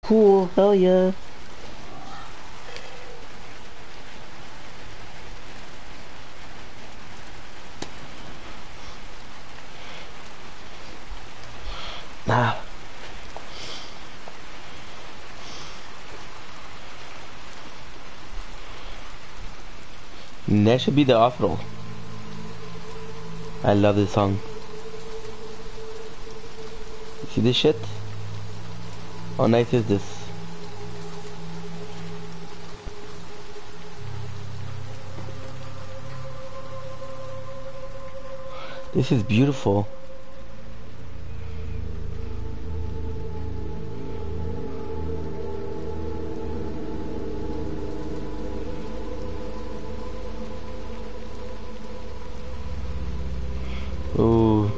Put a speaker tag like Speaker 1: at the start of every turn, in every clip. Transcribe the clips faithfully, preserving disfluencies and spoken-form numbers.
Speaker 1: Cool, hell yeah. Ah, that should be the outro. I love this song. See this shit? How nice is this? This is beautiful. Ooh.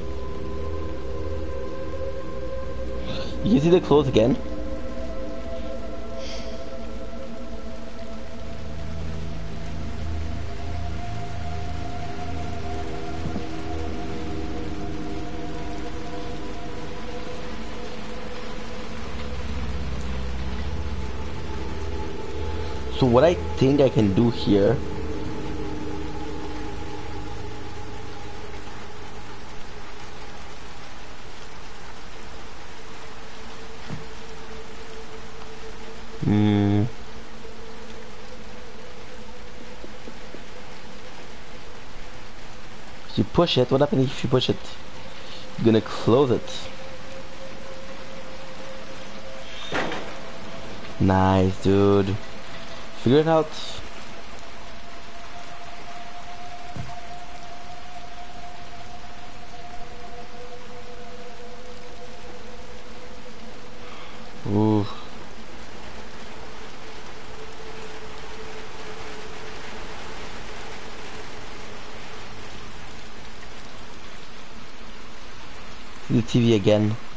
Speaker 1: You see the clothes again? So what I think I can do here Hmm. You push it, what happens if you push it? You're gonna close it. Nice, dude. Figure it out. Ooh. The T V again.